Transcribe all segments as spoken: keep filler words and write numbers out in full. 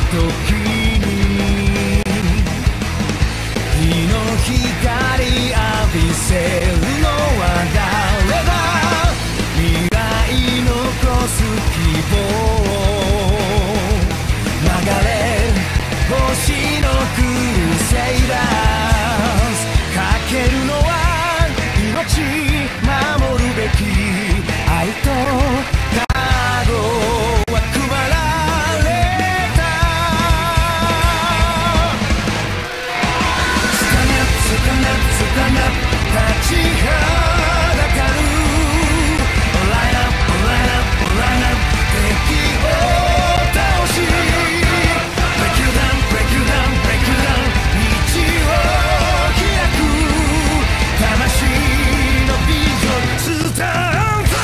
時に日の光浴びせるのは誰だ。未来残す希望流れる星のクルセイダーズ。かけるのは命守るべき愛と覚悟は配られた。つかなつかなつかな立ちはだかる Line up line up line up 敵を倒し Break you down break you down break you down 道を開く魂のビジョンスター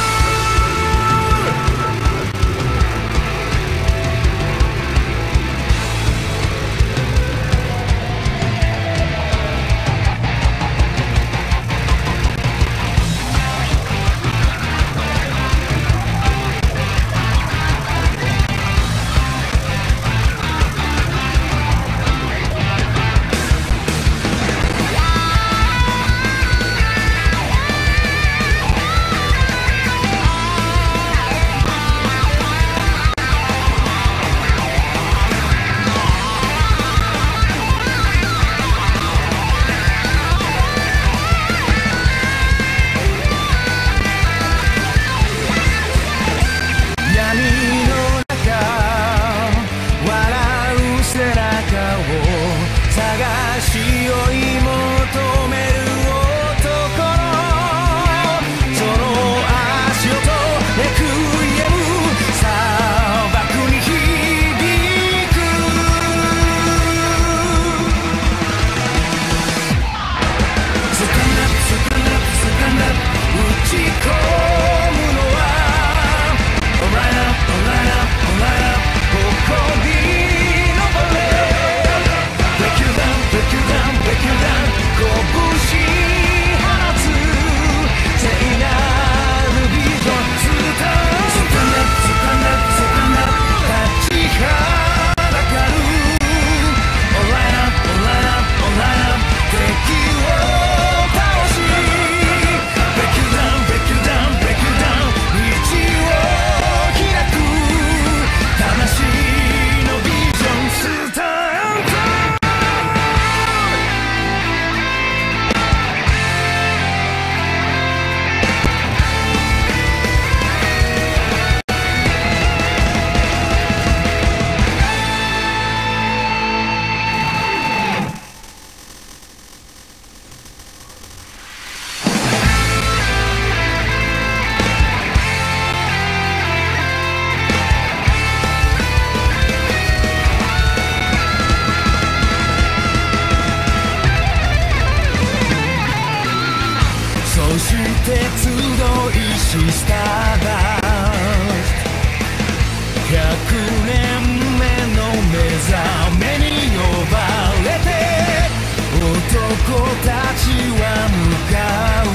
集いしスターダストひゃくねんめの目覚めに呼ばれて男たちは向かう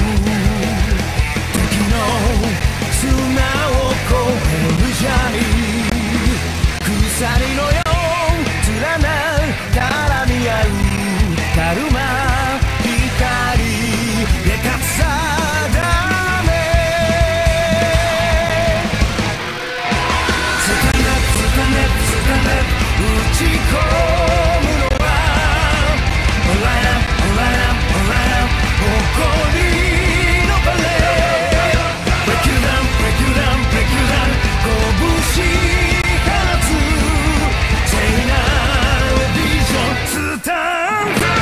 時の砂を越えるジャーニー鎖のよう連なる絡み合うカルマ光でかつさ打ち込むのは Line up, line up, line up 誇りのバレー Break you down, break you down, break you down 拳放つ聖なるビジョンスタンド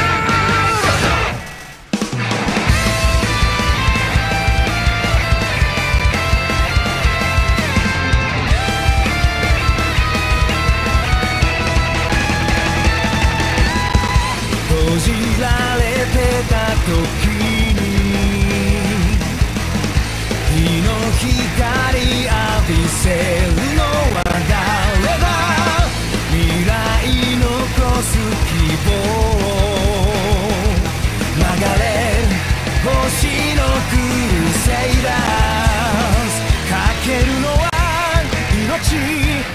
閉じられてた時に日の光浴びせるのは誰だ。未来残す希望流れる星のクルセイダーズかけるのは命